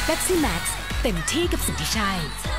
Pepsi Max เต็มที่กับสิ่งที่ใช่